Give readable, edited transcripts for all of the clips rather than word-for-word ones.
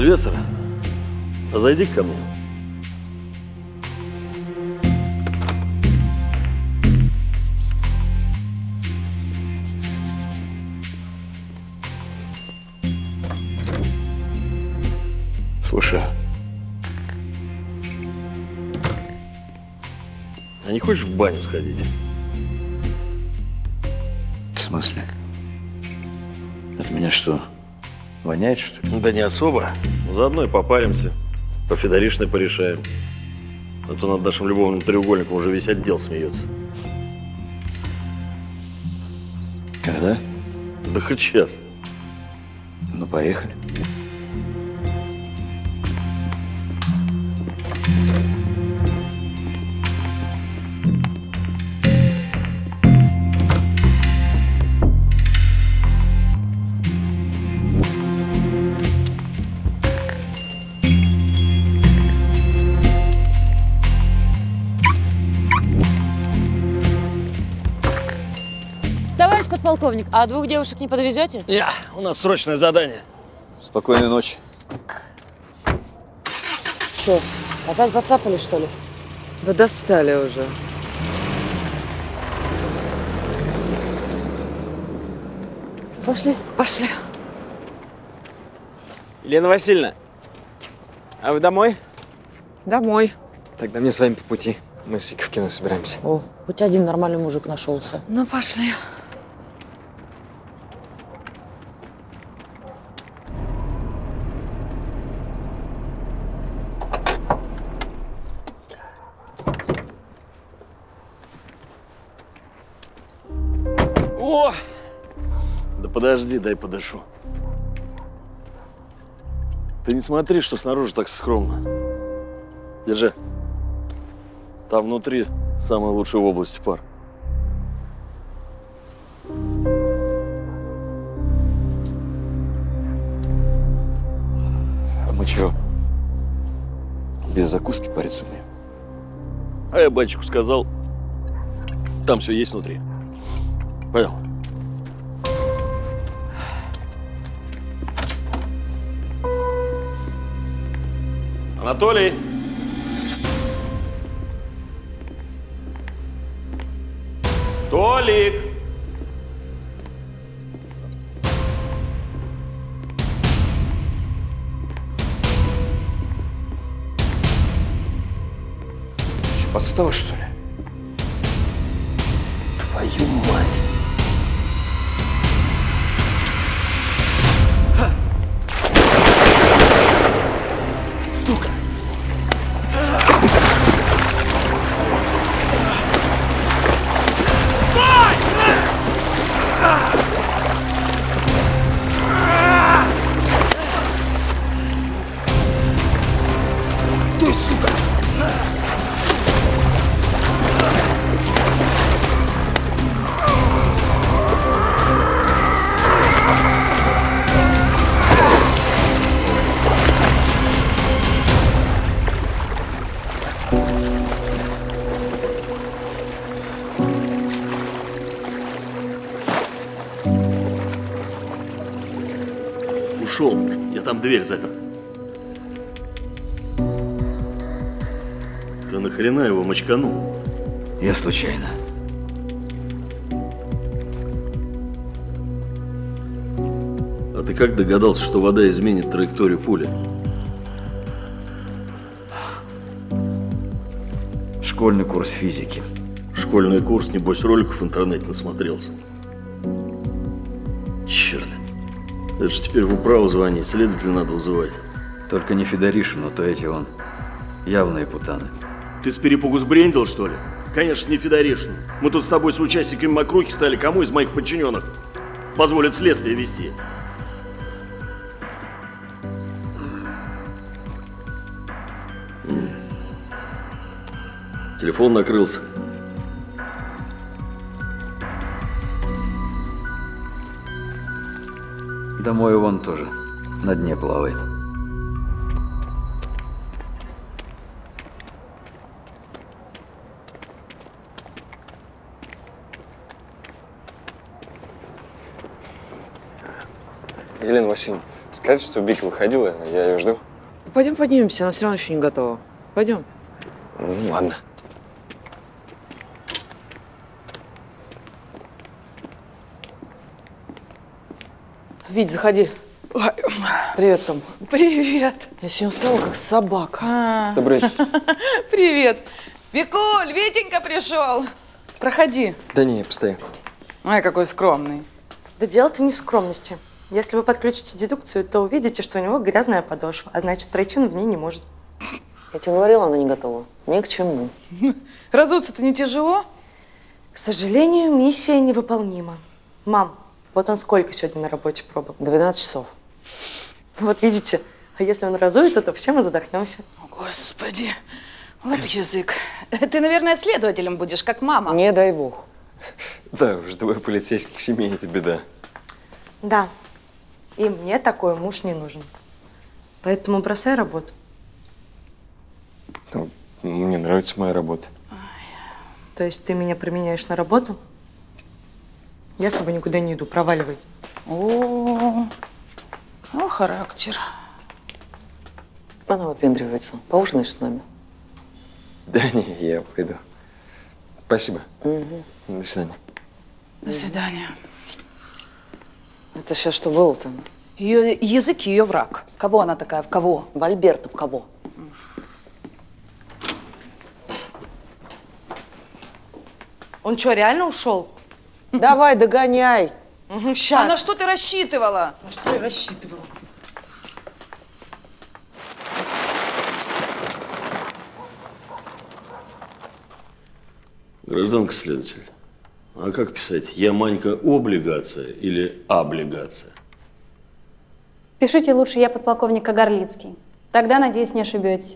Сильвестр, а зайди ко мне. Слушай. А не хочешь в баню сходить? В смысле? От меня что, воняет, что ли? Да не особо. Заодно и попаримся. По Федоришной порешаем. А то над нашим любовным треугольником уже весь отдел смеется. Когда? Да хоть сейчас. Ну, поехали. Товарищ подполковник, а двух девушек не подвезете? Не, у нас срочное задание. Спокойной ночи. Че, опять подцапали, что ли? Да достали уже. Пошли. Пошли. Елена Васильевна, а вы домой? Домой. Тогда мне с вами по пути. Мы с Викой в кино собираемся. О, хоть один нормальный мужик нашелся. Ну, пошли. О! Да подожди, дай подышу. Ты не смотри, что снаружи так скромно. Держи. Там внутри самая лучшая в области пар. А мы чё, без закуски париться будем? А я батчику сказал, там все есть внутри. Понял? Анатолий! Толик! Что, подстава, что ли? Твою мать! Сука! Стой, сука! Ушел. Я там дверь запер. Ты нахрена его мочканул? Я случайно. А ты как догадался, что вода изменит траекторию пули? Школьный курс физики. Школьный курс, небось, роликов в интернете насмотрелся. Черт. Это же теперь в управу звонить, следователя надо вызывать. Только не Федоришину, то эти он явные путаны. Ты с перепугу сбрендил, что ли? Конечно, не Федоришину. Мы тут с тобой с участниками мокрухи стали. Кому из моих подчиненных позволят следствие вести? Телефон накрылся. Домой вон тоже на дне плавает. Елена Васильевна, Скажите, что Вика выходила, я ее жду. Да пойдем поднимемся, она все равно еще не готова. Пойдем. Ну, ладно. Вить, заходи. Привет, Том. Привет. Я сегодня устала, как собака. Добрый вечер. Привет. Викуль, Витенька пришел. Проходи. Да не, я постою. Ой, какой скромный. Да дело-то не в скромности. Если вы подключите дедукцию, то увидите, что у него грязная подошва, а значит, пройти он в ней не может. Я тебе говорила, она не готова. Ни к чему. Разуться-то не тяжело? К сожалению, миссия невыполнима. Мам, вот он сколько сегодня на работе пробыл? 12 часов. Вот видите, а если он разуется, то все мы задохнемся. О, Господи, вот язык. Ты, наверное, следователем будешь, как мама. Не дай бог. Да, уж двое полицейских в семье – это беда. Да, и мне такой муж не нужен. Поэтому бросай работу. Ну, мне нравится моя работа. То есть ты меня променяешь на работу? Я с тобой никуда не иду, проваливай. О, ну, характер. Она выпендривается. Поужинаешь с нами? Да не, я пойду. Спасибо. Угу. До свидания. До свидания. Это сейчас что было-то? Ее язык, ее враг. Кого она такая? В кого? В Альберта в кого? Он что, реально ушел? Давай, догоняй. Угу, А сейчас. на что ты рассчитывала? На что я рассчитывала? Гражданка следователь, а как писать? Я Манька облигация или облигация? Пишите лучше «Я подполковник Кагарлицкий». Тогда, надеюсь, не ошибетесь.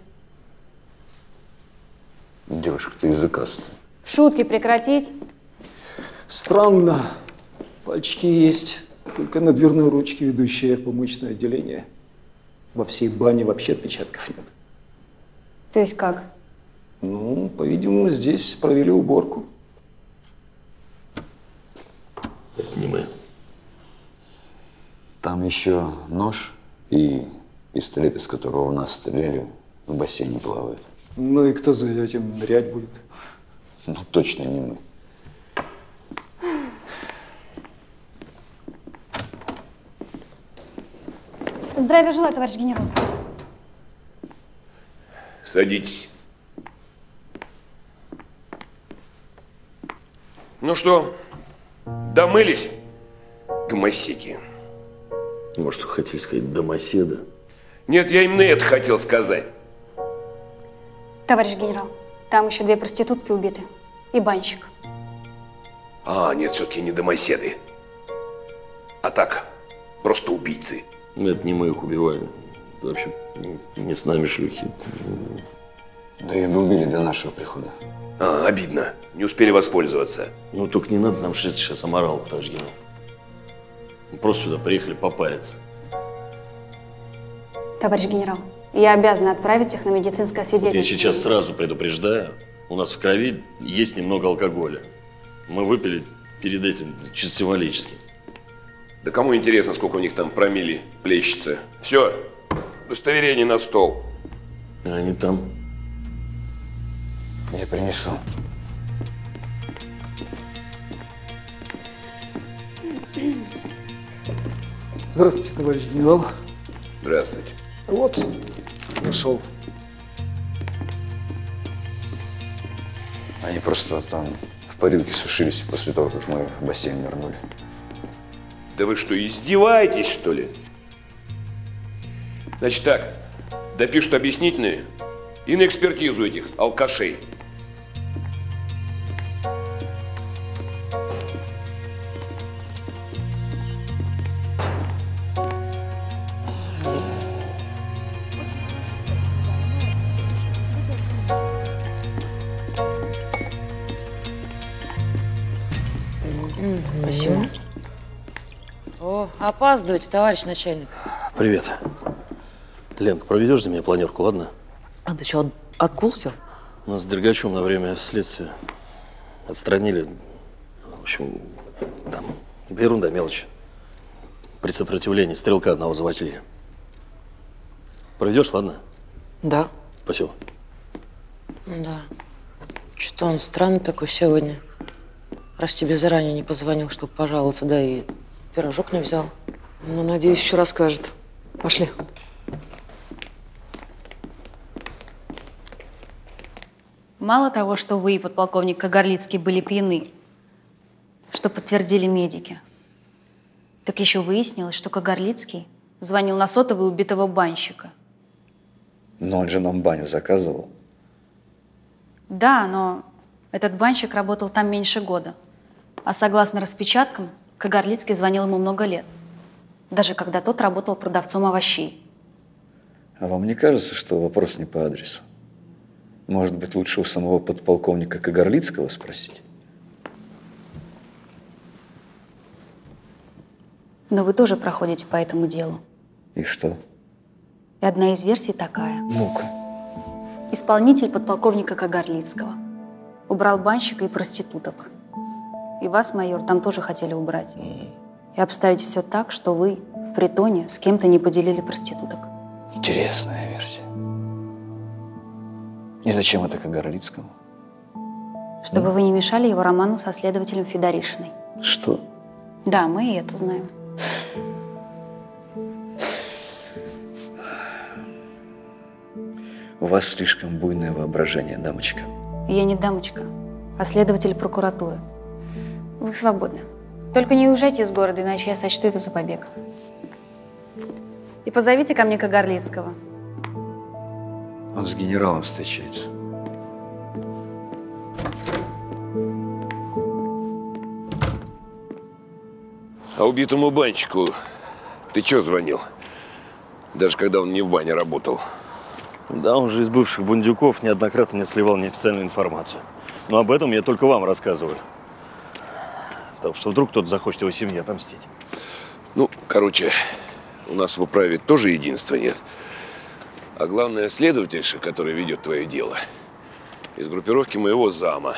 Девушка, ты языкастая. Шутки прекратить. Странно. Пальчики есть, только на дверной ручке, ведущей в помывочное отделение. Во всей бане вообще отпечатков нет. То есть как? Ну, по-видимому, здесь провели уборку. Это не мы. Там еще нож и пистолет, из которого у нас стреляли, в бассейне плавает. Ну и кто за этим нырять будет? Ну, точно не мы. Здравия желаю, товарищ генерал. Садитесь. Ну что, домылись, гомосеки? Может, вы хотели сказать домоседа? Нет, я именно это хотел сказать. Товарищ генерал, там еще 2 проститутки убиты. И банщик. А, нет, все-таки не домоседы. А так, просто убийцы. Это не мы их убивали. Это вообще не с нами шлюхи. Да их бы убили до нашего прихода. А, обидно. Не успели воспользоваться. Ну, только не надо нам шить сейчас аморал, товарищ генерал. Мы просто сюда приехали попариться. Товарищ генерал, я обязана отправить их на медицинское свидетельство. Я сейчас сразу предупреждаю. У нас в крови есть немного алкоголя. Мы выпили перед этим чисто символически. Да кому интересно, сколько у них там промилле плещется. Все, удостоверение на стол. А они там. Я принесу. Здравствуйте, товарищ генерал. Здравствуйте. Вот, нашел. Они просто там в парилке сушились после того, как мы в бассейн нырнули. Да вы что, издеваетесь, что ли? Значит так, допишут объяснительные и на экспертизу этих алкашей. Спасибо. О, опаздываете, товарищ начальник. Привет. Ленка, проведешь за меня планерку, ладно? А ты что, отгул взял? Нас с Дергачом на время следствия отстранили. В общем, там, да ерунда, мелочь. При сопротивлении стрелка одного заводили. Проведешь, ладно? Да. Спасибо. Да. Что-то он странный такой сегодня. Раз тебе заранее не позвонил, чтобы пожаловаться, да и пирожок не взял. Ну, надеюсь, еще расскажет. Пошли. Мало того, что вы и подполковник Кагарлицкий были пьяны, что подтвердили медики, так еще выяснилось, что Кагарлицкий звонил на сотовый убитого банщика. Но он же нам баню заказывал. Да, но этот банщик работал там меньше года. А согласно распечаткам, Кагарлицкий звонил ему много лет. Даже когда тот работал продавцом овощей. А вам не кажется, что вопрос не по адресу? Может быть, лучше у самого подполковника Кагарлицкого спросить? Но вы тоже проходите по этому делу. И что? И одна из версий такая. Ну-ка. Исполнитель подполковника Кагарлицкого убрал банщика и проституток. И вас, майор, там тоже хотели убрать. И обставить все так, что вы в притоне с кем-то не поделили проституток. Интересная версия. И зачем это Кагарлицкому? Чтобы вы не мешали его роману со следователем Федоришиной. Что? Да, мы и это знаем. У вас слишком буйное воображение, дамочка. Я не дамочка, а следователь прокуратуры. Вы свободны. Только не уезжайте из города, иначе я сочту это за побег. И позовите ко мне Кагарлицкого. Он с генералом встречается. А убитому банщику ты чё звонил? Даже когда он не в бане работал. Да, он же из бывших бундюков неоднократно мне сливал неофициальную информацию. Но об этом я только вам рассказываю. Потому что вдруг кто-то захочет его семье отомстить. Ну, короче, у нас в управе тоже единства нет. А главное, следовательша, которая ведет твое дело, из группировки моего зама.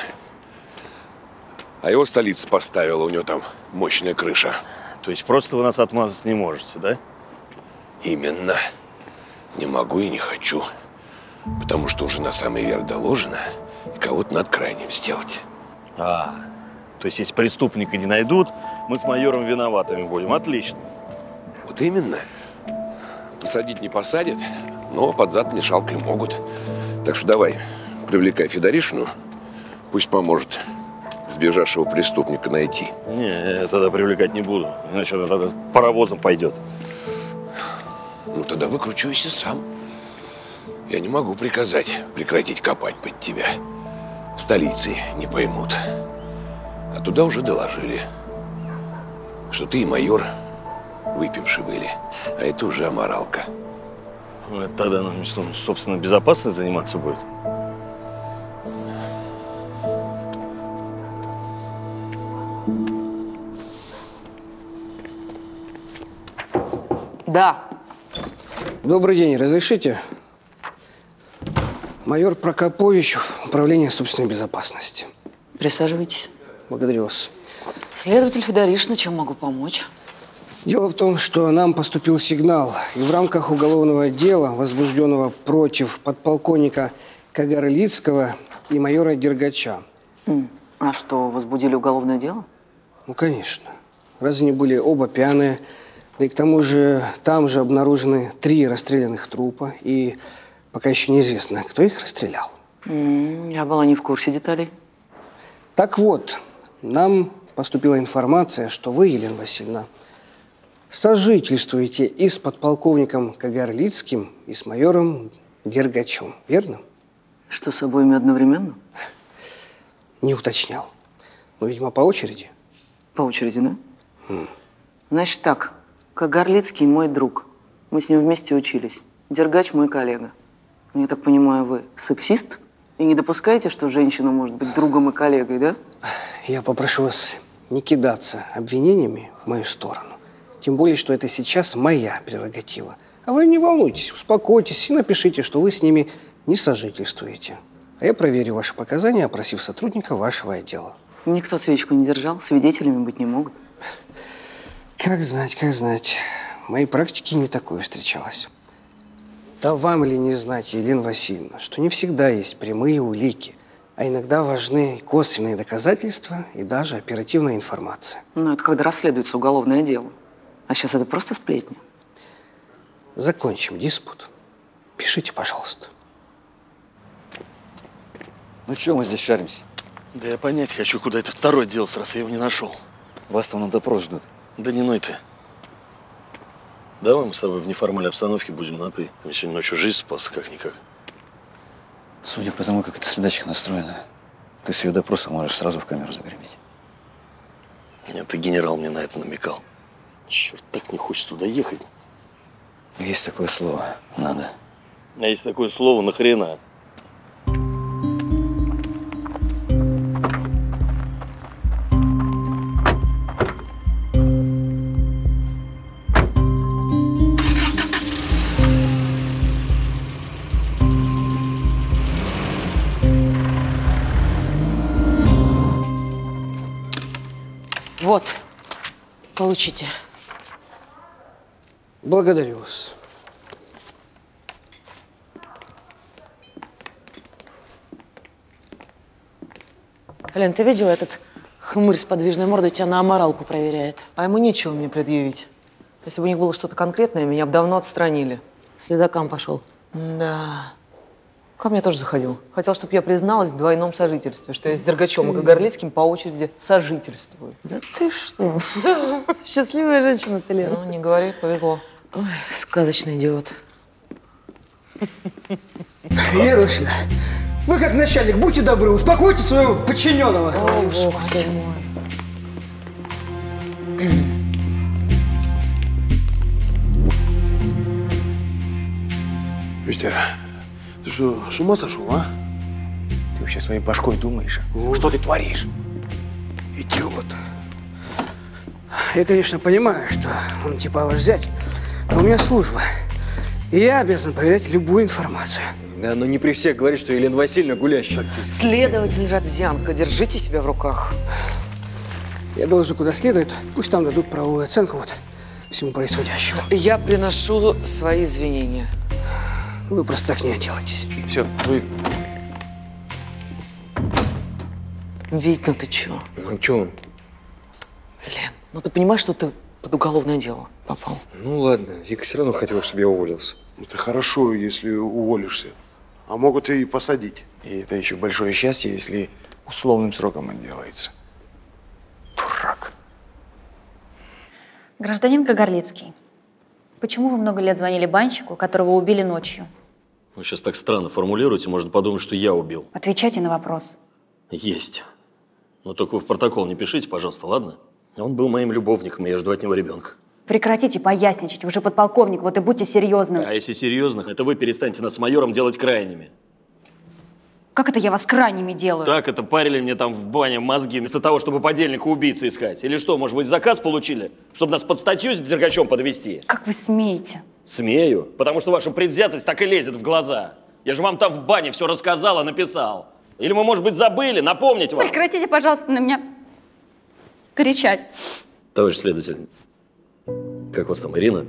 А его столица поставила, у него там мощная крыша. То есть просто вы нас отмазать не можете, да? Именно. Не могу и не хочу. Потому что уже на самый верх доложено, и кого-то надо крайним сделать. То есть если преступника не найдут, мы с майором виноватыми будем. Отлично. Вот именно. Посадить не посадят, но под зад мешалкой могут. Так что давай, привлекай Федоришину, пусть поможет сбежавшего преступника найти. Не, я тогда привлекать не буду, иначе он тогда паровозом пойдет. Ну тогда выкручивайся сам. Я не могу приказать прекратить копать под тебя. В столице не поймут. А туда уже доложили, что ты и майор выпивши были. А это уже аморалка. Ну, это тогда нам, что, собственно, безопасность заниматься будет? Да. Добрый день, разрешите? Майор Прокопович, Управление собственной безопасности. Присаживайтесь. Благодарю вас. Следователь Федоришина, чем могу помочь? Дело в том, что нам поступил сигнал, и в рамках уголовного дела, возбужденного против подполковника Кагарлицкого и майора Дергача. А что, возбудили уголовное дело? Ну, конечно. Раз они были оба пьяные, да и к тому же там же обнаружены 3 расстрелянных трупа, и пока еще неизвестно, кто их расстрелял. Я была не в курсе деталей. Так вот, нам поступила информация, что вы, Елена Васильевна, сожительствуете и с подполковником Кагарлицким, и с майором Дергачем, верно? Что, с обоими одновременно? Не уточнял. Но, видимо, по очереди. По очереди, да? Значит так, Кагарлицкий мой друг. Мы с ним вместе учились. Дергач мой коллега. Я так понимаю, вы сексист? И не допускаете, что женщина может быть другом и коллегой, да? Я попрошу вас не кидаться обвинениями в мою сторону. Тем более, что это сейчас моя прерогатива. А вы не волнуйтесь, успокойтесь и напишите, что вы с ними не сожительствуете. А я проверю ваши показания, опросив сотрудника вашего отдела. Никто свечку не держал, свидетелями быть не могут. Как знать, как знать. В моей практике не такое встречалось. Да вам ли не знать, Елена Васильевна, что не всегда есть прямые улики, а иногда важны косвенные доказательства и даже оперативная информация. Ну, это когда расследуется уголовное дело. А сейчас это просто сплетни. Закончим диспут. Пишите, пожалуйста. Ну что мы здесь шаримся? Да я понять хочу, куда это второй делся, раз я его не нашел. Вас там на допрос ждут. Да не ной ты. Давай мы с тобой в неформальной обстановке будем на «ты». Ты мне сегодня ночью жизнь спас, как-никак. Судя по тому, как эта следачка настроена, ты с ее допроса можешь сразу в камеру загреметь. Нет, ты генерал мне на это намекал. Черт, так не хочется туда ехать. Есть такое слово. Надо. А есть такое слово «нахрена». Вот, получите. Благодарю вас. Лен, ты видела, этот хмырь с подвижной мордой тебя на аморалку проверяет? А ему нечего мне предъявить. Если бы у них было что-то конкретное, меня бы давно отстранили. Следакам пошел. Да. Ко мне тоже заходил. Хотел, чтобы я призналась в двойном сожительстве, что я с Дергачем и Кагарлицким по очереди сожительствую. Да ты что? Счастливая женщина ты, Лена. Ну, не говори, повезло. Ой, сказочный идиот. Елена Васильевна, вы как начальник, будьте добры, успокойте своего подчиненного. Ой, бог ты мой. Витя, ты что, с ума сошел, а? Ты вообще своей башкой думаешь? Что ты творишь? Идиот. Я, конечно, понимаю, что он типа ваш зять, но у меня служба. И я обязан проверять любую информацию. Да, но не при всех говорит, что Елена Васильевна гулящая. Следователь Радзянко, держите себя в руках. Я доложу куда следует, пусть там дадут правовую оценку вот всему происходящему. Я приношу свои извинения. Вы просто так не отделаетесь. Все, вы... Вить, ну ты чё? Ну, чё он? Лен, ну ты понимаешь, что ты под уголовное дело попал? Ну, ладно. Вика все равно хотела, чтобы я уволился. Это хорошо, если уволишься. А могут и посадить. И это еще большое счастье, если условным сроком отделается. Дурак. Гражданин Кагарлицкий, почему вы много лет звонили банщику, которого убили ночью? Вы сейчас так странно формулируете, можно подумать, что я убил. Отвечайте на вопрос. Есть. Но только вы в протокол не пишите, пожалуйста, ладно? Он был моим любовником, и я жду от него ребенка. Прекратите поясничать, вы же подполковник, вот и будьте серьезным. А если серьезных, это вы перестаньте нас с майором делать крайними. Как это я вас крайними делаю? Так это парили мне там в бане мозги, вместо того, чтобы подельника убийцы искать. Или что, может быть, заказ получили, чтобы нас под статью с Дергачом подвести? Как вы смеете? Смею, потому что ваша предвзятость так и лезет в глаза. Я же вам там в бане все рассказал и написал. Или мы, может быть, забыли, напомнить вам? Прекратите, пожалуйста, на меня кричать. Товарищ следователь, как вас там, Ирина?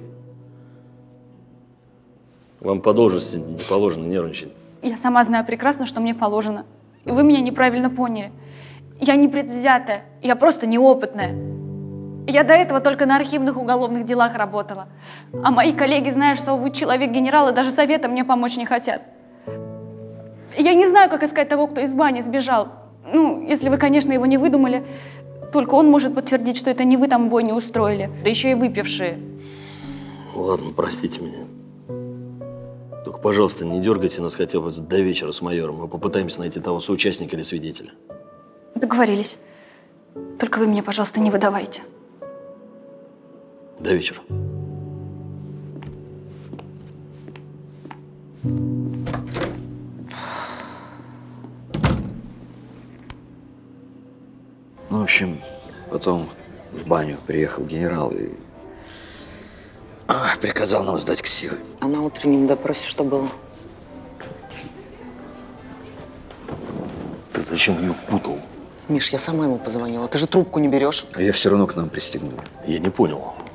Вам по должности не положено нервничать. Я сама знаю прекрасно, что мне положено. И вы меня неправильно поняли. Я не предвзятая, я просто неопытная. Я до этого только на архивных уголовных делах работала. А мои коллеги, зная, что вы человек-генерал, и даже советом мне помочь не хотят. Я не знаю, как искать того, кто из бани сбежал. Ну, если вы, конечно, его не выдумали. Только он может подтвердить, что это не вы там бой не устроили. Да еще и выпившие. Ладно, простите меня. Только, пожалуйста, не дергайте нас хотя бы до вечера с майором. Мы попытаемся найти того соучастника или свидетеля. Договорились. Только вы меня, пожалуйста, не выдавайте. До вечера. Ну, в общем, потом в баню приехал генерал и приказал нам сдать ксивы. А на утреннем допросе что было? Ты зачем ее впутал? Миш, я сама ему позвонила. Ты же трубку не берешь. А я все равно к нам пристегнул. Я не понял.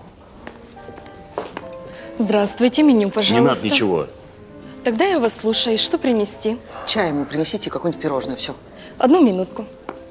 Здравствуйте, меню, пожалуйста. Не надо ничего. Тогда я вас слушаю. Что принести? Чай ему принесите, какое-нибудь пирожное, все. 1 минутку.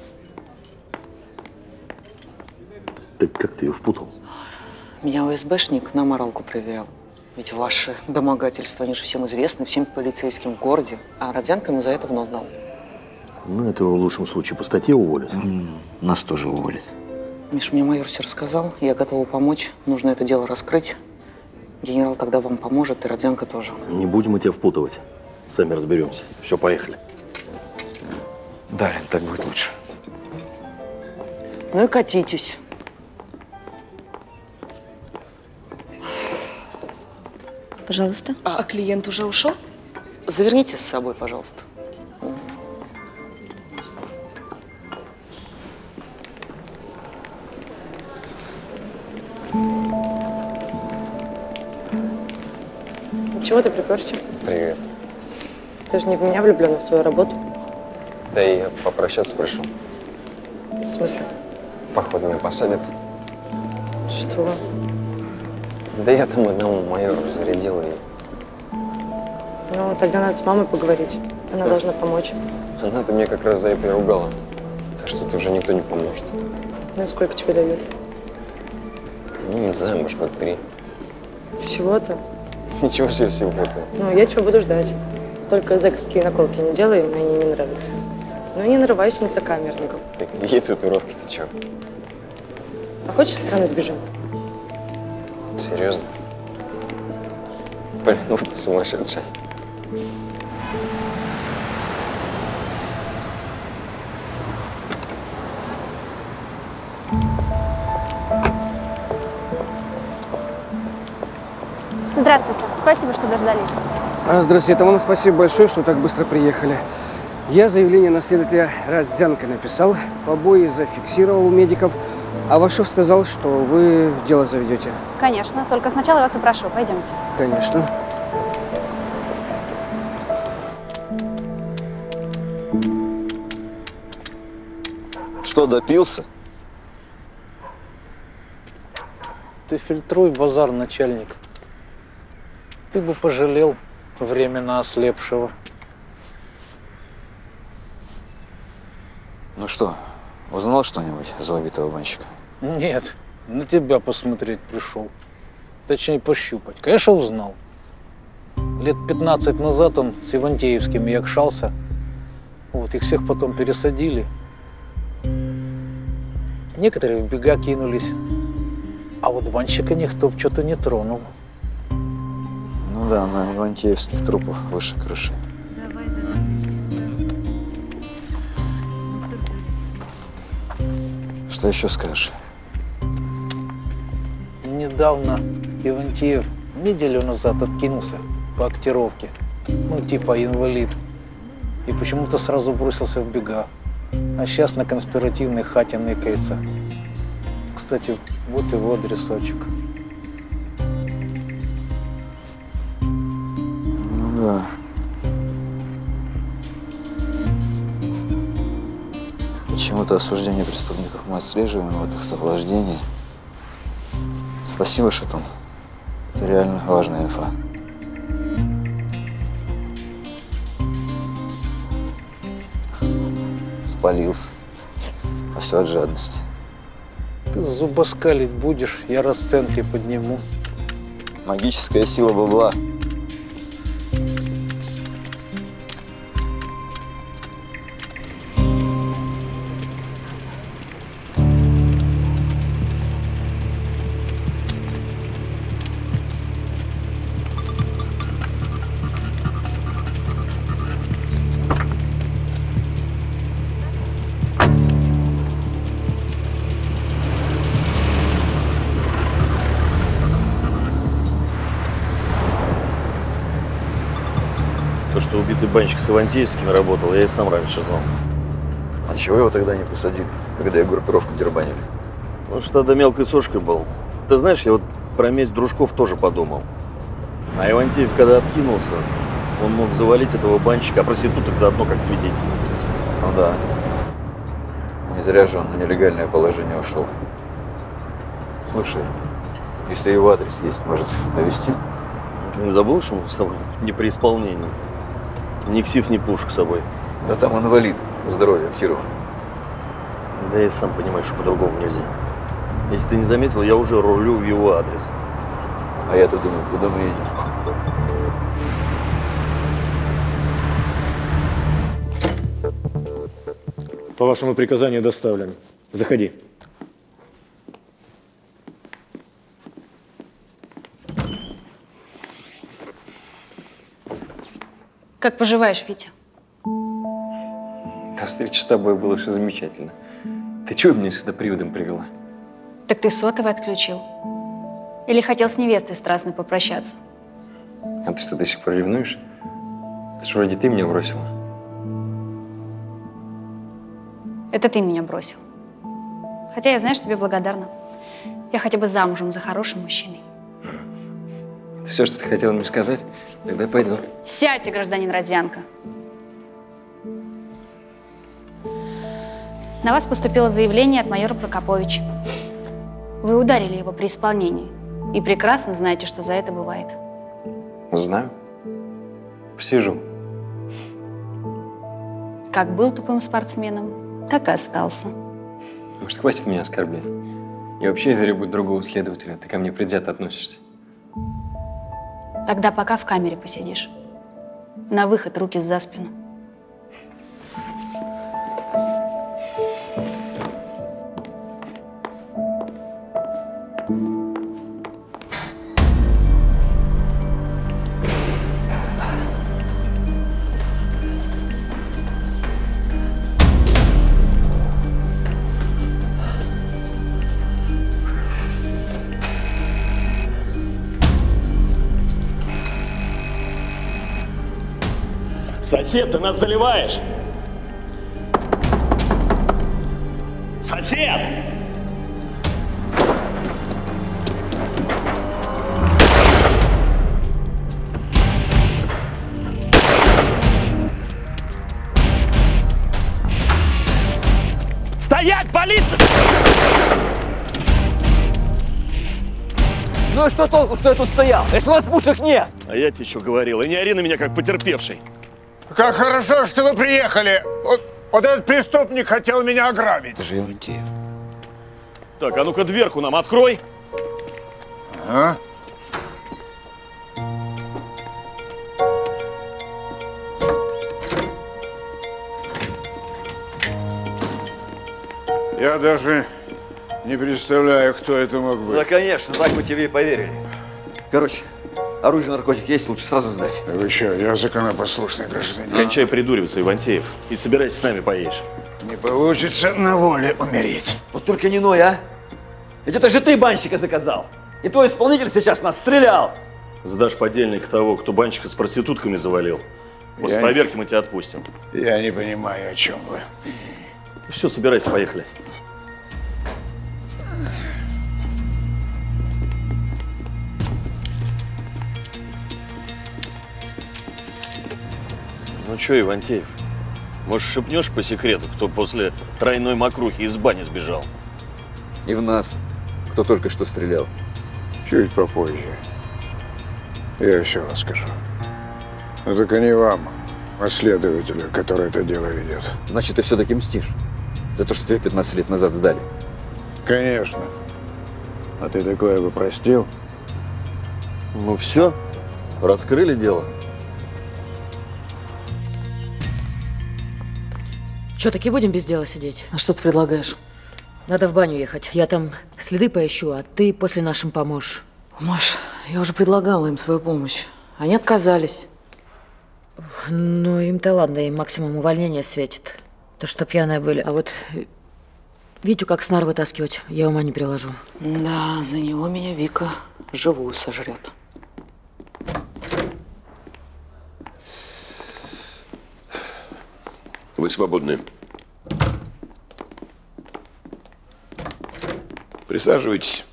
Так как ты ее впутал? Меня ОСБшник на моралку проверял. Ведь ваши домогательства, они же всем известны, всем полицейским в городе. А Родзянко ему за это в нос дал. Ну, этого в лучшем случае по статье уволят. Нас тоже уволят. Миш, мне майор все рассказал, я готова помочь. Нужно это дело раскрыть. Генерал тогда вам поможет, и Родзянко тоже. Не будем мы тебя впутывать. Сами разберемся. Все, поехали. Да, Лен, так будет лучше. Ну и катитесь. Пожалуйста. А клиент уже ушел? Заверните с собой, пожалуйста. Чего ты приперся? Привет. Ты же не в меня влюблен, а в свою работу. Да и я попрощаться пришел. В смысле? Походу меня посадят. Что? Да я там одному майору зарядил и… Ну, тогда надо с мамой поговорить. Она должна помочь. Она-то меня как раз за это и ругала. Так что тут уже никто не поможет. Ну и сколько тебе дают? Ну, не знаю, может, как 3. Всего-то? Ничего себе всего-то. Ну, я тебя буду ждать. Только зэковские наколки не делай, мне они не нравятся. Ну, не нарывайся на сокамерников. Так какие татуировки-то чё? А хочешь, с страны сбежим? Серьезно? Блин, ну ты сумасшедшая. Здравствуйте. Спасибо, что дождались. Здравствуйте, это вам спасибо большое, что так быстро приехали. Я заявление на следователя Родзянко написал, побои зафиксировал у медиков, а Вашов сказал, что вы дело заведете. Конечно. Только сначала я вас опрошу. Пойдемте. Конечно. Что, допился? Ты фильтруй базар, начальник. Ты бы пожалел временно ослепшего. Ну что, узнал что-нибудь за убитого банщика? Нет, на тебя посмотреть пришел. Точнее, пощупать. Конечно, узнал. Лет 15 назад он с Ивантеевскими якшался. Вот, их всех потом пересадили. Некоторые в бега кинулись. А вот банщика никто что-то не тронул. Ну да, на ивантеевских трупах выше крыши. Что еще скажешь? Недавно Ивантеев неделю назад откинулся по актировке. Ну, типа инвалид. И почему-то сразу бросился в бега. А сейчас на конспиративной хате ныкается. Кстати, вот его адресочек. Ну да. Почему-то осуждение преступников мы отслеживаем в их совлаждении. Спасибо, Шатун. Это реально важная инфа. Спалился. А все от жадности. Ты зубоскалить будешь, я расценки подниму. Магическая сила бабла. То, что убитый банщик с Ивантеевским работал, я и сам раньше знал. А чего его тогда не посадили, когда их группировку дербанили? Он что тогда мелкой сошкой был. Ты знаешь, я вот про месть дружков тоже подумал. А Ивантеев, когда откинулся, он мог завалить этого банщика, а проституток заодно как свидетель. Ну да. Не зря же он на нелегальное положение ушел. Слушай, если его адрес есть, может, навести? Ты не забыл, что мы с тобой не при исполнении? Ни ксив, ни пушек с собой. Да там инвалид, здоровье Кирова. Да я сам понимаю, что по-другому нельзя. Если ты не заметил, я уже рулю в его адрес. А я-то думаю, куда мы едем? По вашему приказанию доставлен. Заходи. Как поживаешь, Витя? До встречи с тобой было все замечательно. Ты чего меня сюда приводом привела? Так ты сотовый отключил? Или хотел с невестой страстно попрощаться? А ты что, до сих пор ревнуешь? Это же вроде ты меня бросила. Это ты меня бросил. Хотя я, знаешь, тебе благодарна. Я хотя бы замужем за хорошим мужчиной. Это все, что ты хотела мне сказать? Тогда пойду. Сядьте, гражданин Родзянко. На вас поступило заявление от майора Прокоповича. Вы ударили его при исполнении. И прекрасно знаете, что за это бывает. Знаю. Посижу. Как был тупым спортсменом, так и остался. Может, хватит меня оскорблять? Я вообще требую другого следователя. Ты ко мне предвзято относишься. Тогда пока в камере посидишь. На выход руки за спину. Сосед, ты нас заливаешь! Сосед! Стоять, полиция! Ну и что толку, что я тут стоял, если у вас пушек нет? А я тебе что говорил, и не ори на меня, как потерпевший. Как хорошо, что вы приехали. Вот этот преступник хотел меня ограбить. Это же Ивантеев. Так, а ну-ка дверку нам открой. Ага. Я даже не представляю, кто это мог быть. Да, конечно, так мы тебе и поверили. Короче, оружие, наркотик есть, лучше сразу сдать. Вы что, я законопослушный гражданин. Кончай придуриваться, Ивантеев, и собирайся с нами поешь. Не получится на воле умереть. Вот только не ной, а? Ведь это же ты банщика заказал. И твой исполнитель сейчас нас стрелял. Сдашь подельника того, кто банщика с проститутками завалил. После проверки мы тебя отпустим. Я не понимаю, о чем вы. Все, собирайся, поехали. Ну что, Ивантеев, может, шепнешь по секрету, кто после тройной мокрухи из бани сбежал? И в нас, кто только что стрелял. Чуть попозже. Я все расскажу. Но только не вам, а следователю, который это дело ведет. Значит, ты все-таки мстишь за то, что тебя 15 лет назад сдали? Конечно. А ты такое бы простил? Ну все, раскрыли дело. Что, таки будем без дела сидеть? А что ты предлагаешь? Надо в баню ехать. Я там следы поищу, а ты после нашим поможешь. Маш, я уже предлагала им свою помощь. Они отказались. Ну, им-то ладно, им максимум увольнения светит. То, что пьяные были. А вот Витю как снар вытаскивать, я ума не приложу. Да, за него меня Вика живую сожрет. Вы свободны. Присаживайтесь.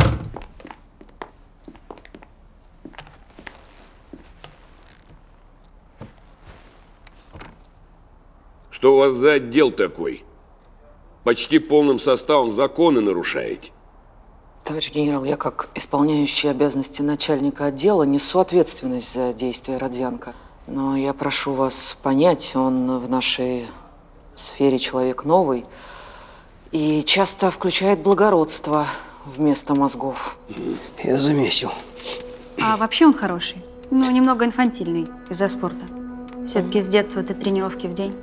Что у вас за отдел такой? Почти полным составом законы нарушаете. Товарищ генерал, я как исполняющий обязанности начальника отдела несу ответственность за действия Родзянко. Но я прошу вас понять, он в нашей сфере человек новый и часто включает благородство вместо мозгов. Я заметил. А вообще он хороший. Ну, немного инфантильный из-за спорта. Все-таки с детства ты тренировки в день.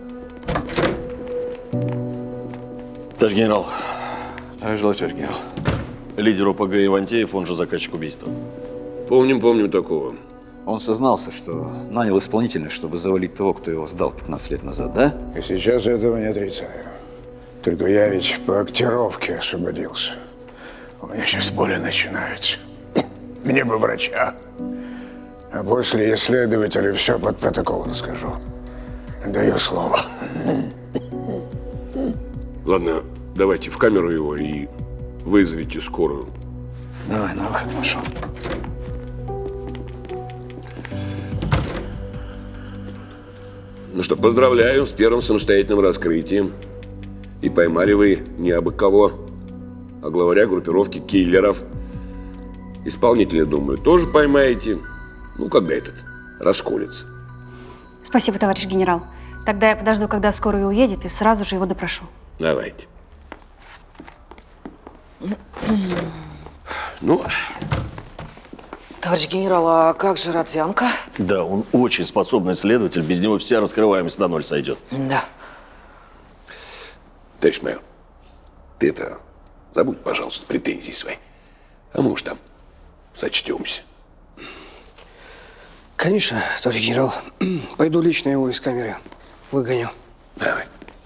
Товарищ генерал. Товарищ генерал. Лидер ОПГ Ивантеев, он же заказчик убийства. Помним такого. Он сознался, что нанял исполнителя, чтобы завалить того, кто его сдал 15 лет назад, да? И сейчас этого не отрицаю. Только я ведь по актировке освободился. У меня сейчас боли начинаются. Мне бы врача. А после исследователя все под протокол расскажу. Даю слово. Ладно, давайте в камеру его и вызовите скорую. Давай, на выход, пошел. Ну что, поздравляю с первым самостоятельным раскрытием. И поймали вы не абы кого, а главаря группировки киллеров. Исполнителя, думаю, тоже поймаете. Ну, когда этот расколется. Спасибо, товарищ генерал. Тогда я подожду, когда скорая уедет, и сразу же его допрошу. Давайте. Ну, Товарищ генерал, а как же Родзянко? Да, он очень способный следователь. Без него вся раскрываемость на ноль сойдет. Да. товарищ майор, ты это забудь, пожалуйста, претензии свои. А мы уж там сочтемся. Конечно, товарищ генерал. Пойду лично его из камеры выгоню. Давай.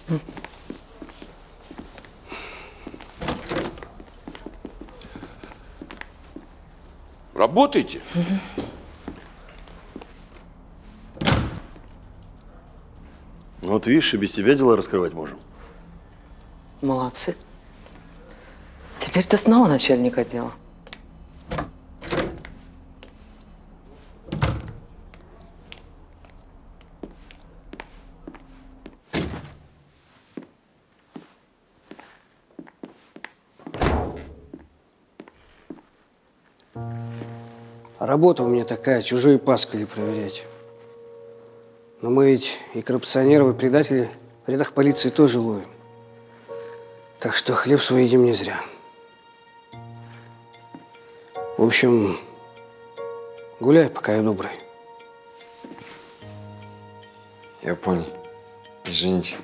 Работайте. Ну вот видишь, и без тебя дела раскрывать можем. Молодцы. Теперь ты снова начальник отдела. Работа у меня такая, чужие пасквили проверять. Но мы ведь и коррупционеров, и предателей в рядах полиции тоже ловим. Так что хлеб свой едим не зря. В общем, гуляй, пока я добрый. Я понял. Извините.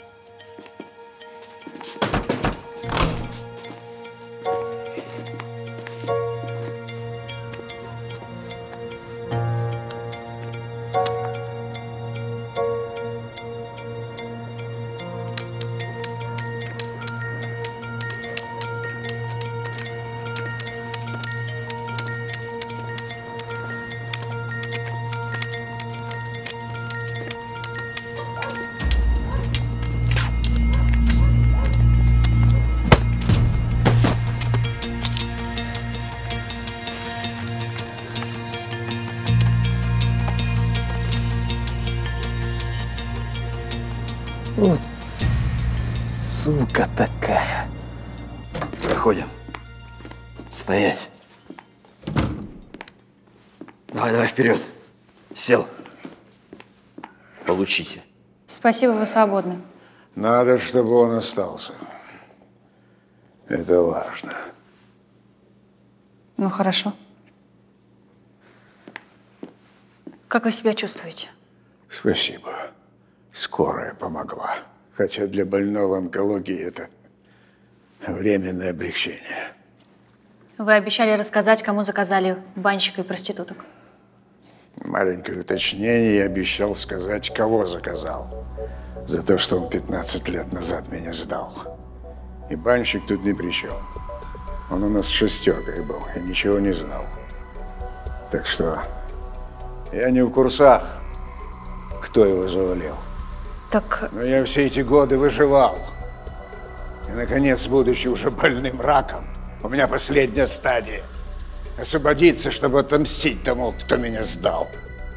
Вот сука такая. Заходим. Стоять. Давай вперед. Сел. Получите. Спасибо, вы свободны. Надо, чтобы он остался. Это важно. Ну, хорошо. Как вы себя чувствуете? Спасибо. Скорая помогла. Хотя для больного онкологии это временное облегчение. Вы обещали рассказать, кому заказали банщика и проституток. Маленькое уточнение, я обещал сказать, кого заказал. За то, что он 15 лет назад меня сдал. И банщик тут ни при чем. Он у нас шестеркой был и ничего не знал. Так что я не в курсах, кто его завалил. Так… Но я все эти годы выживал. И, наконец, будучи уже больным раком, у меня последняя стадия. Освободиться, чтобы отомстить тому, кто меня сдал.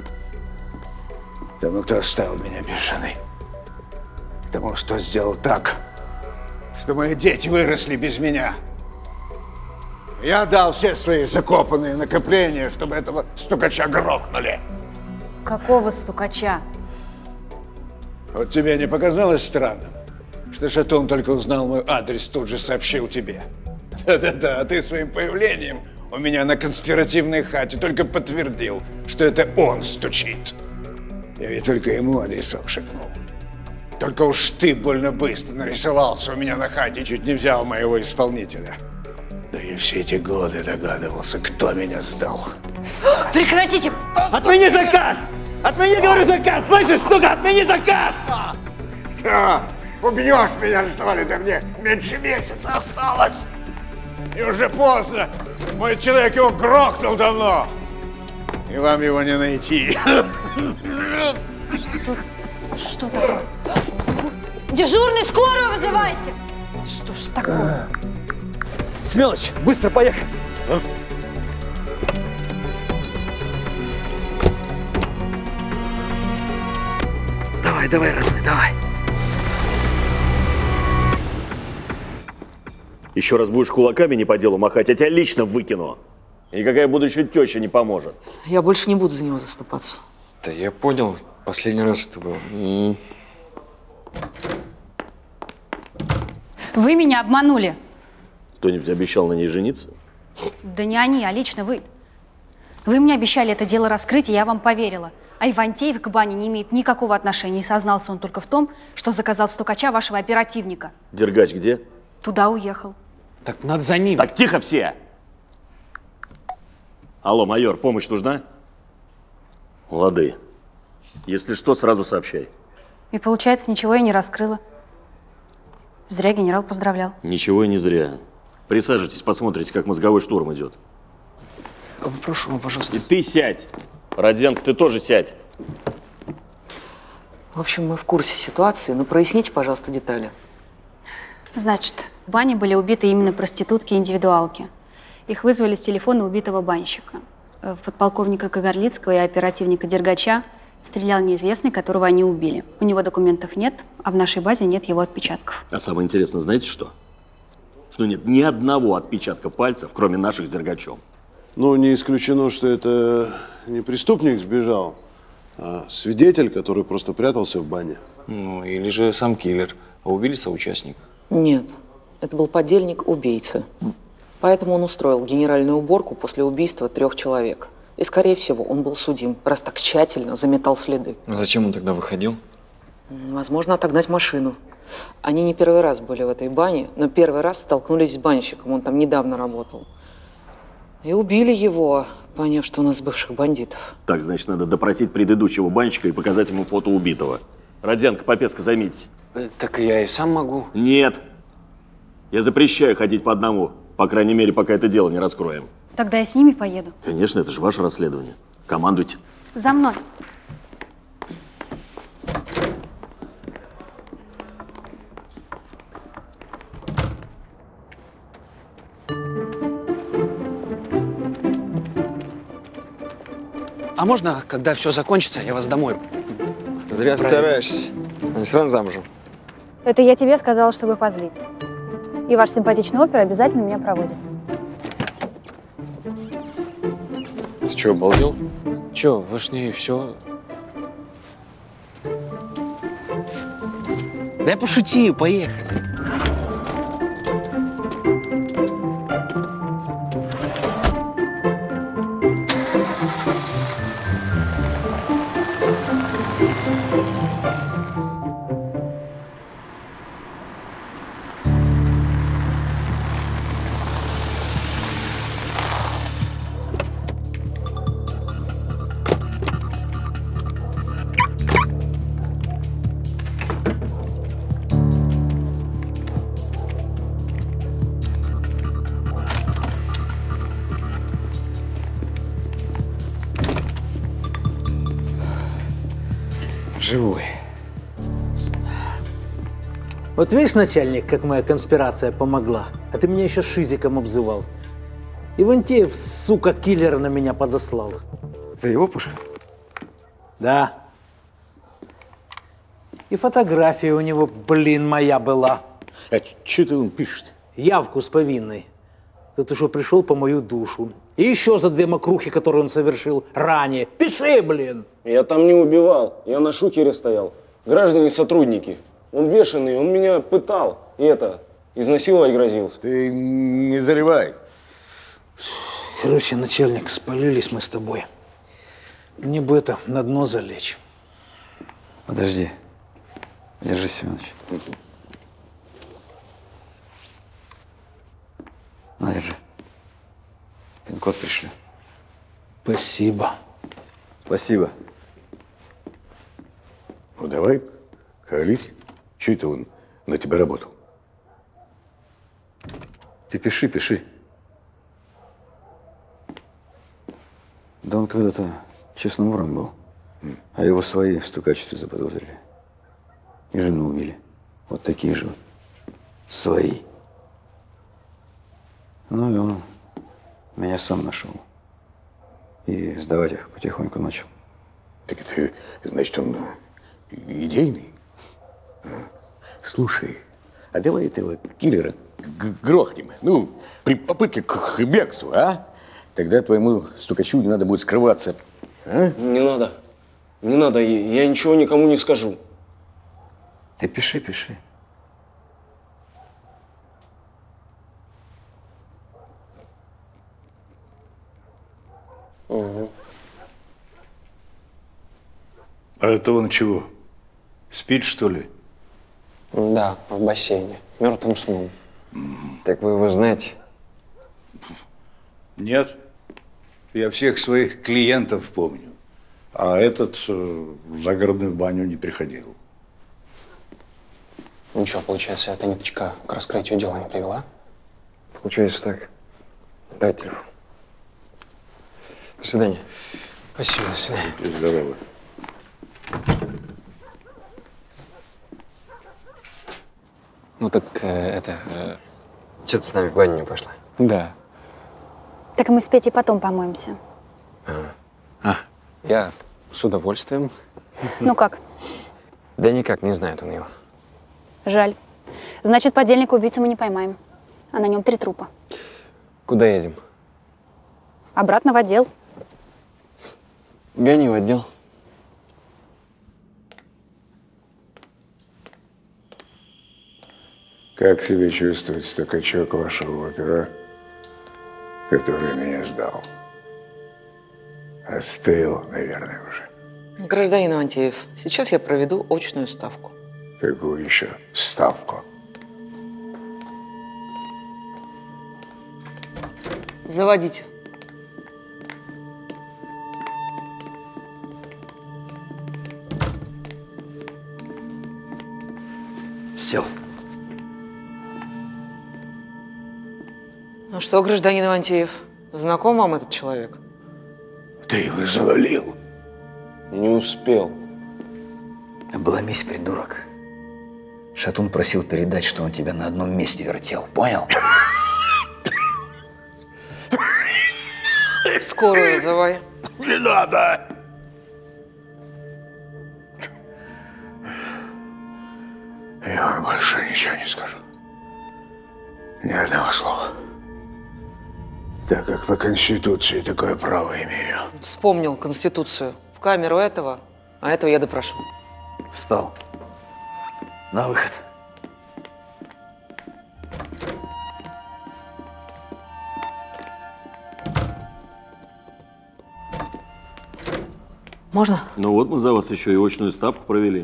Тому, кто оставил меня без жены. Тому, что сделал так, что мои дети выросли без меня. Я дал все свои закопанные накопления, чтобы этого стукача грохнули. Какого стукача? Вот тебе не показалось странным, что Шатун только узнал мой адрес, тут же сообщил тебе? Да-да-да, а ты своим появлением у меня на конспиративной хате только подтвердил, что это он стучит. Я ведь только ему адресок шепнул. Только уж ты больно быстро нарисовался у меня на хате, чуть не взял моего исполнителя. Да я все эти годы догадывался, кто меня сдал. Прекратите! Отмени заказ! Отмени, говорю, заказ! Слышишь, сука, отмени заказ! Что? Убьешь меня, что ли? Да мне меньше месяца осталось. И уже поздно. Мой человек его грохнул давно. И вам его не найти. Что такое? Дежурный, скорую вызывайте! Что ж такое? Смелочь, быстро поехали! Давай, давай, родной, давай. Еще раз будешь кулаками не по делу махать, я тебя лично выкину. И никакая будущая теща не поможет. Я больше не буду за него заступаться. Да я понял, последний раз это было. Вы меня обманули. Кто-нибудь обещал на ней жениться? Да не они, а лично вы. Вы мне обещали это дело раскрыть, и я вам поверила. А Ивантеев к бане не имеет никакого отношения. И сознался он только в том, что заказал стукача вашего оперативника. Дергач где? Туда уехал. Так надо за ним. Так тихо все! Алло, майор, помощь нужна? Лады. Если что, сразу сообщай. И получается, ничего я не раскрыла. Зря генерал поздравлял. Ничего и не зря. Присаживайтесь, посмотрите, как мозговой штурм идет. Прошу, пожалуйста. И ты сядь. Родзянко, ты тоже сядь. В общем, мы в курсе ситуации, но проясните, пожалуйста, детали. Значит, в бане были убиты именно проститутки и индивидуалки. Их вызвали с телефона убитого банщика. В подполковника Кагарлицкого и оперативника Дергача стрелял неизвестный, которого они убили. У него документов нет, а в нашей базе нет его отпечатков. А самое интересное, знаете что? Что нет ни одного отпечатка пальцев, кроме наших с Дергачом. Ну, не исключено, что это не преступник сбежал, а свидетель, который просто прятался в бане. Ну, или же сам киллер, а убили соучастника. Нет, это был подельник убийцы. Поэтому он устроил генеральную уборку после убийства 3 человек. И, скорее всего, он был судим, раз так тщательно заметал следы. А зачем он тогда выходил? Возможно, отогнать машину. Они не первый раз были в этой бане, но первый раз столкнулись с банщиком, он там недавно работал. И убили его, поняв, что у нас бывших бандитов. Так, значит, надо допросить предыдущего банщика и показать ему фото убитого. Родзянко, Попецко, займитесь. Так я и сам могу. Нет. Я запрещаю ходить по одному. По крайней мере, пока это дело не раскроем. Тогда я с ними поеду. Конечно, это же ваше расследование. Командуйте. За мной. А можно, когда все закончится, я вас домой? Зря стараешься. Они все равно замужем. Это я тебе сказала, чтобы позлить. И ваш симпатичный опер обязательно меня проводит. Ты что, обалдел? Че, вы ж не все. Да я пошутил, поехали. Живой. Вот видишь, начальник, как моя конспирация помогла? А ты меня еще шизиком обзывал. Ивантеев, сука, киллера на меня подослал. Это его пушка? Да. И фотография у него, блин, моя была. А что это он пишет? Явку с повинной. за то, что пришел по мою душу. И еще за 2 мокрухи, которые он совершил ранее. Пиши, блин! Я там не убивал, я на шухере стоял. Граждане-сотрудники. Он бешеный, он меня пытал. И изнасиловать грозился. Ты не заливай. Короче, начальник, спалились мы с тобой. Мне бы на дно залечь. Подожди. Держи, Семенович. На, держи. Пин-код пришли. Спасибо. Спасибо. Ну давай, колись. Чего это он на тебя работал? Ты пиши, пиши. Да он когда-то честным вором был. А его свои в стукачестве заподозрили. И жену убили. Вот такие же. Свои. Ну и он меня сам нашел. И сдавать их потихоньку начал. Так это, значит, он идейный? Слушай, а давай этого киллера грохнем. Ну, при попытке к бегству, а? Тогда твоему стукачу не надо будет скрываться. А? Не надо. Не надо, я ничего никому не скажу. Ты пиши, пиши. Угу. А это он чего? Спит, что ли? Да, в бассейне. Мертвым сном. Так вы его знаете? Нет. Я всех своих клиентов помню. А этот в загородную баню не приходил. Ну что, получается, эта ниточка к раскрытию дела не привела? Получается так. Дай телефон. До свидания. Спасибо, до свидания. Здорово. Ну так Че ты с нами в баню не пошла? Да. Так мы с Петей потом помоемся. Я с удовольствием. Ну как? Да никак, не знает он его. Жаль. Значит, подельника убийцы мы не поймаем. А на нем 3 трупа. Куда едем? Обратно в отдел. Гони в отдел. Как себя чувствует стукачок вашего опера, который меня сдал? Остыл, наверное, уже. Гражданин Ивантеев, сейчас я проведу очную ставку. Какую еще ставку? Заводите. Сел. Ну что, гражданин Ивантеев, знаком вам этот человек? Ты его завалил. Не успел. Обломись, придурок. Шатун просил передать, что он тебя на одном месте вертел. Понял? Скорую вызывай. Не надо! Я вам больше ничего не скажу. Ни одного слова. Так как по Конституции такое право имею. Вспомнил Конституцию. В камеру этого, а этого я допрошу. Встал. На выход. Можно? Ну вот мы за вас еще и очную ставку провели.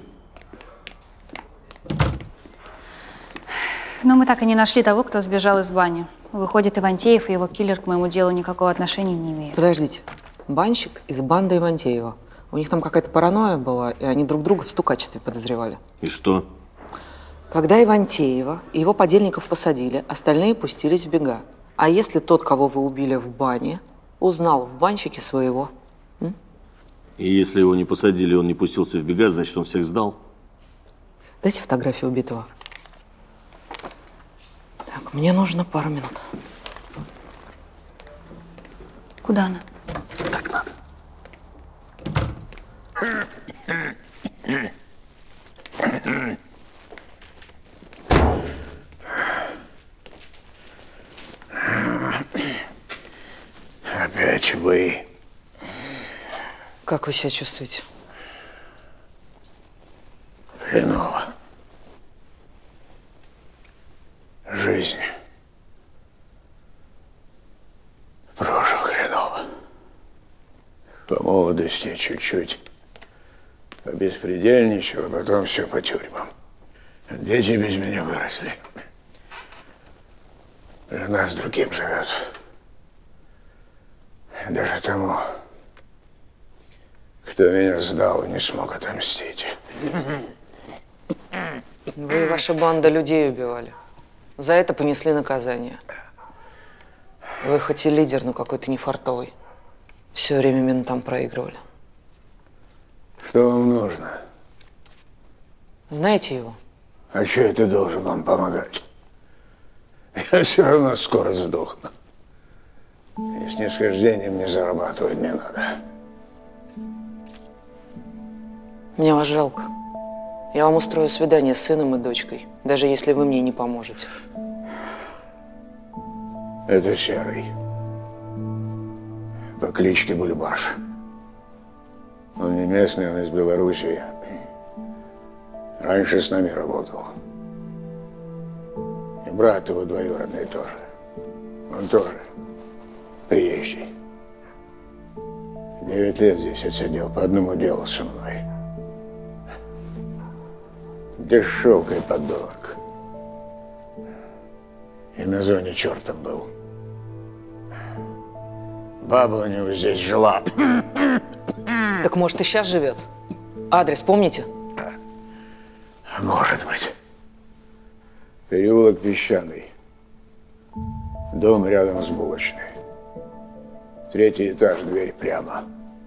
Но мы так и не нашли того, кто сбежал из бани. Выходит, Ивантеев и его киллер к моему делу никакого отношения не имеют. Подождите. Банщик из банды Ивантеева. У них там какая-то паранойя была, и они друг друга в стукачестве подозревали. И что? Когда Ивантеева и его подельников посадили, остальные пустились в бега. А если тот, кого вы убили в бане, узнал в банщике своего? И если его не посадили, он не пустился в бега, значит, он всех сдал? Дайте фотографию убитого. Так, мне нужно пару минут. Куда она? Так надо. быть вы. Как вы себя чувствуете? Хреново. Жизнь прожил хреново. По молодости чуть-чуть побеспредельничал, а потом все по тюрьмам. Дети без меня выросли. Жена с другим живет. Даже тому, кто меня сдал, не смог отомстить. Вы и ваша банда людей убивали. За это понесли наказание. Вы хоть и лидер, но какой-то нефартовый. Все время ментам проигрывали. Что вам нужно? Знаете его? А что я должен вам помогать? Я все равно скоро сдохну. И снисхождением мне зарабатывать не надо. Мне вас жалко. Я вам устрою свидание с сыном и дочкой, даже если вы мне не поможете. Это Серый. По кличке Бульбаш. Он не местный, он из Белоруссии. Раньше с нами работал. И брат его двоюродный тоже. Он тоже приезжий. 9 лет здесь отсидел по одному делу со мной. Дешевкой подонок. И на зоне чертом был. Баба у него здесь жила. Так может и сейчас живет? Адрес помните? Может быть. Переулок Песчаный. Дом рядом с булочной. 3-й этаж, дверь прямо.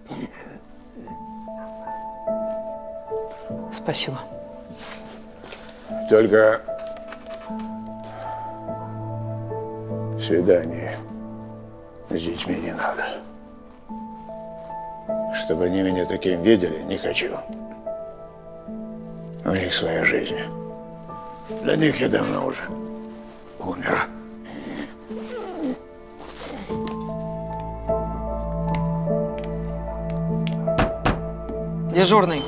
Спасибо. Только свидание с детьми не надо. Чтобы они меня таким видели, не хочу. У них своя жизнь. Для них я давно уже умер. Дежурный.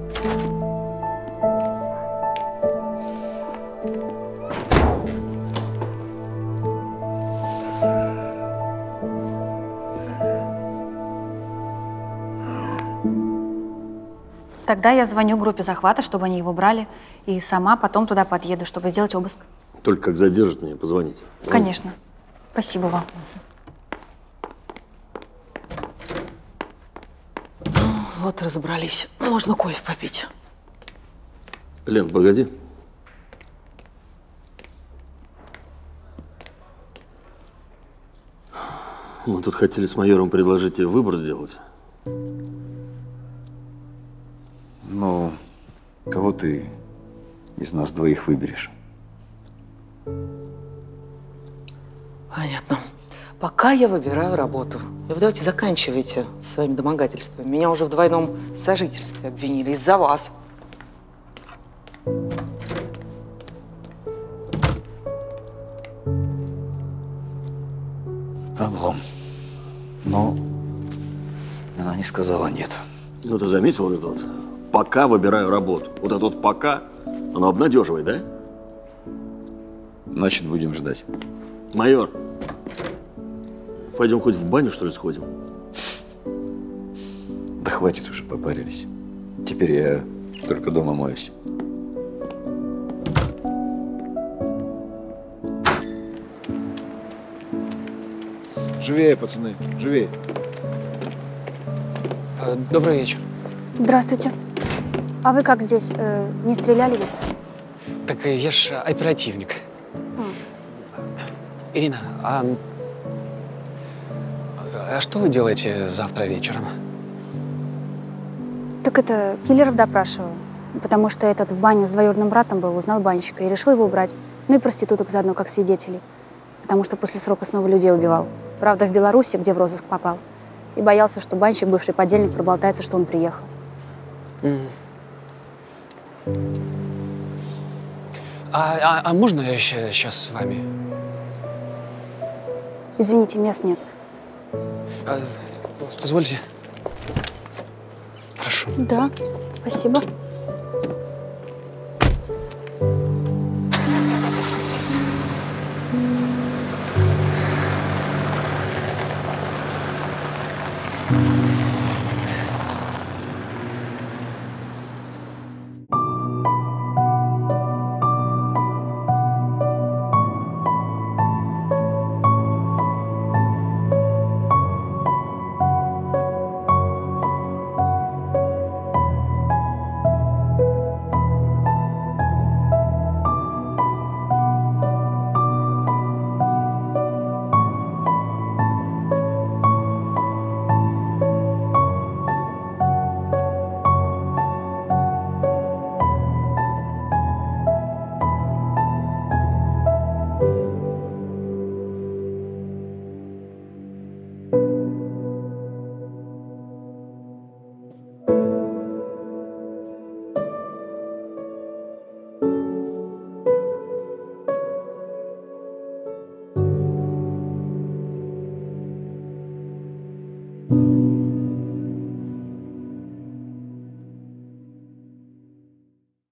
Тогда я звоню группе захвата, чтобы они его брали, и сама потом туда подъеду, чтобы сделать обыск. Только как задержат меня, позвоните. Конечно. Спасибо вам. Вот разобрались. Можно кофе попить. Лен, погоди. Мы тут хотели с майором предложить тебе выбор сделать. Ну, кого ты из нас двоих выберешь? Понятно. Пока я выбираю работу. И вы давайте заканчивайте своими домогательствами. Меня уже в двойном сожительстве обвинили из-за вас. Облом. Но она не сказала нет. Ну, ты заметил вот это вот? Пока выбираю работу. Вот это вот пока, оно обнадеживает, да? Значит, будем ждать. Майор, пойдем хоть в баню, что ли, сходим? Да хватит уже, попарились. Теперь я только дома моюсь. Живее, пацаны, живее. Добрый вечер. Здравствуйте. А вы как здесь? Не стреляли ведь? Так я ж оперативник. Ирина, а что вы делаете завтра вечером? Так это, киллеров допрашиваю. Потому что этот в бане с двоюродным братом был, узнал банщика и решил его убрать. Ну и проституток заодно, как свидетелей. Потому что после срока снова людей убивал. Правда, в Беларуси, где в розыск попал. И боялся, что банщик, бывший подельник, проболтается, что он приехал. А можно я сейчас с вами? Извините, мест нет. Позвольте. Прошу. Да, спасибо.